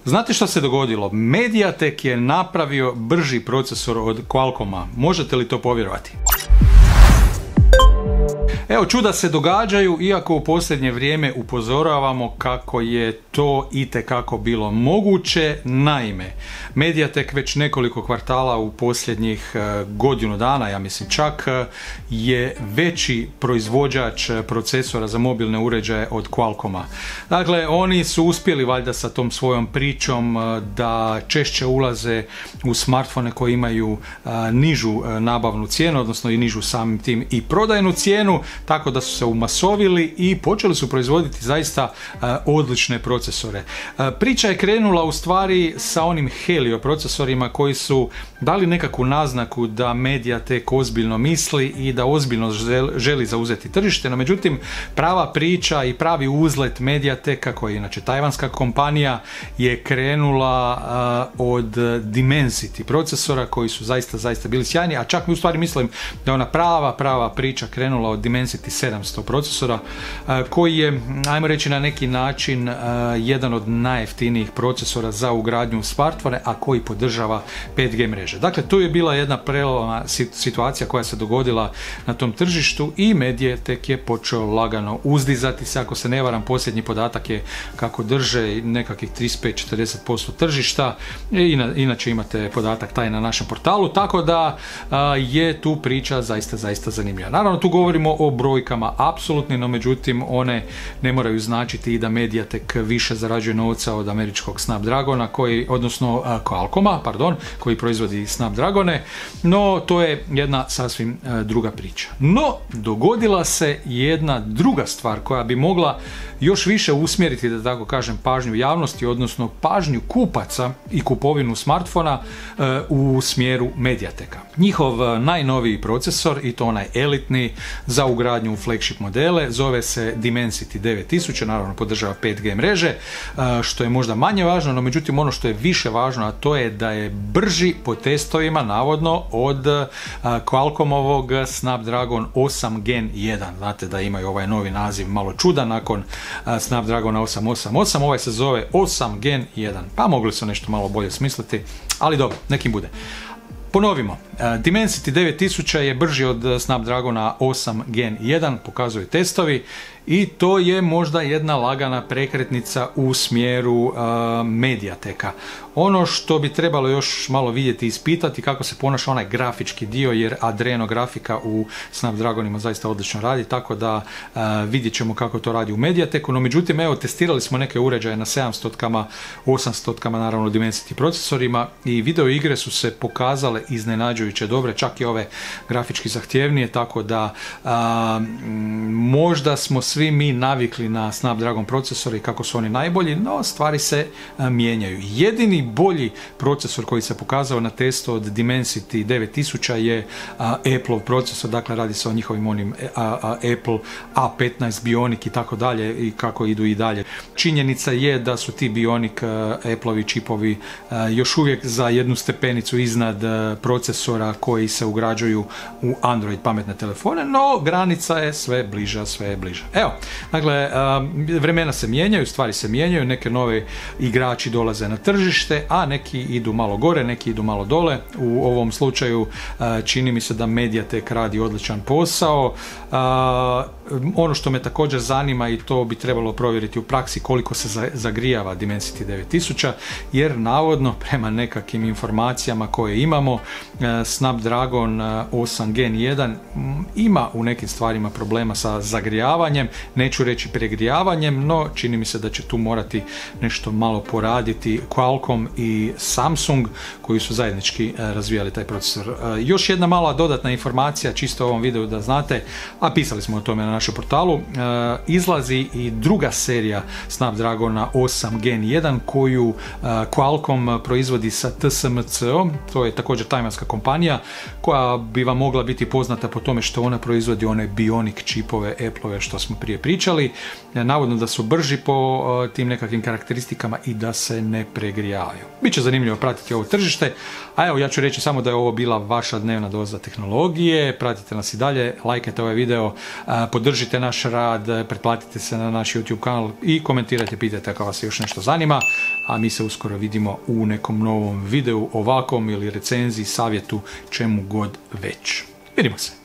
Znate što se dogodilo? Mediatek je napravio brži procesor od Qualcomma. Možete li to povjerovati? Evo, čuda se događaju, iako u posljednje vrijeme upozoravamo kako je to itekako bilo moguće. Naime, Mediatek već nekoliko kvartala u posljednjih godinu dana, ja mislim čak, je veći proizvođač procesora za mobilne uređaje od Qualcomma. Dakle, oni su uspjeli valjda sa tom svojom pričom da češće ulaze u smartfone koji imaju nižu nabavnu cijenu, odnosno i nižu samim tim i prodajnu cijenu, tako da su se umasovili i počeli su proizvoditi zaista odlične procesore. Priča je krenula u stvari sa onim Helio procesorima koji su dali nekakvu naznaku da Mediatek ozbiljno misli i da ozbiljno želi zauzeti tržište, no međutim prava priča i pravi uzlet Mediateka, koji je inače tajvanska kompanija, je krenula od Dimensity procesora koji su zaista bili sjajni, a čak mi u stvari mislim da je ona prava priča krenula od Dimensity 700 procesora koji je, ajmo reći, na neki način jedan od najjeftinijih procesora za ugradnju u smartfone, a koji podržava 5G mreže. Dakle, tu je bila jedna prelomna situacija koja se dogodila na tom tržištu i Mediatek je počeo lagano uzdizati se. Ako se ne varam, posljednji podatak je kako drže nekakvih 35-40% tržišta. Inače imate podatak taj na našem portalu, tako da je tu priča zaista zanimljiva. Naravno, tu govorimo o brojkama apsolutni, no međutim one ne moraju značiti i da Mediatek više zarađuje novca od američkog Snapdragona, odnosno Qualcomma, koji proizvodi Snapdragone, no to je jedna sasvim druga priča. No, dogodila se jedna druga stvar koja bi mogla još više usmjeriti, da tako kažem, pažnju javnosti, odnosno pažnju kupaca i kupovinu smartfona u smjeru Mediateka. Njihov najnoviji procesor, i to onaj elitni za ugradnju u flagship modele, zove se Dimensity 9000, naravno podržava 5G mreže, što je možda manje važno, no međutim ono što je više važno, a to je da je brži po testovima navodno od Qualcommovog Snapdragon 8 Gen 1. Znate da imaju ovaj novi naziv malo čudan nakon Snapdragona 888, ovaj se zove 8 Gen 1, pa mogli su nešto malo bolje smisliti, ali dobro, nekim bude. Ponovimo, Dimensity 9000 je brži od Snapdragona 8 Gen 1, pokazuju testovi, i to je možda jedna lagana prekretnica u smjeru Mediateka. Ono što bi trebalo još malo vidjeti i ispitati kako se ponaša onaj grafički dio, jer Adreno grafika u Snapdragonima zaista odlično radi, tako da vidjet ćemo kako to radi u Mediateku. No međutim, evo, testirali smo neke uređaje na 700-kama, 800-kama, naravno Dimensity procesorima, i video igre su se pokazale iznenađujuće dobre, čak i ove grafički zahtjevnije, tako da možda smo svi mi navikli na Snapdragon procesore i kako su oni najbolji, no stvari se mijenjaju. Jedini bolji procesor koji se pokazao na testu od Dimensity 9000 je Apple procesor, dakle radi se o njihovim onim Apple A15 Bionic i tako dalje, i kako idu i dalje. Činjenica je da su ti Bionic Appleovi čipovi još uvijek za jednu stepenicu iznad procesora koji se ugrađuju u Android pametne telefone, no granica je sve bliža. Evo, dakle, vremena se mijenjaju, stvari se mijenjaju, neke nove igrači dolaze na tržište, a neki idu malo gore, neki idu malo dole. U ovom slučaju čini mi se da Mediatek radi odličan posao. Ono što me također zanima, i to bi trebalo provjeriti u praksi, koliko se zagrijava Dimensity 9000, jer navodno prema nekakvim informacijama koje imamo, Snapdragon 8 Gen 1 ima u nekim stvarima problema sa zagrijavanjem, neću reći pregrijavanjem, no čini mi se da će tu morati nešto malo poraditi Qualcomm i Samsung, koji su zajednički razvijali taj procesor. Još jedna mala dodatna informacija, čisto u ovom videu da znate, a pisali smo o tome na našem portalu, izlazi i druga serija Snapdragona 8 Gen 1 koju Qualcomm proizvodi sa TSMC-om, to je također tajvanska kompanija koja bi vam mogla biti poznata po tome što ona proizvodi one Bionic čipove Apple-ove što smo prije pričali, navodno da su brži po tim nekakvim karakteristikama i da se ne pregrijavaju. Biće zanimljivo pratiti ovo tržište, a evo ja ću reći samo da je ovo bila vaša dnevna doza tehnologije. Pratite nas i dalje, lajkajte ovaj video, podržite naš rad, pretplatite se na naš YouTube kanal i komentirajte, pitajte ako vas još nešto zanima, a mi se uskoro vidimo u nekom novom videu ovakvom ili recenziji, savjetu, čemu god već. Vidimo se.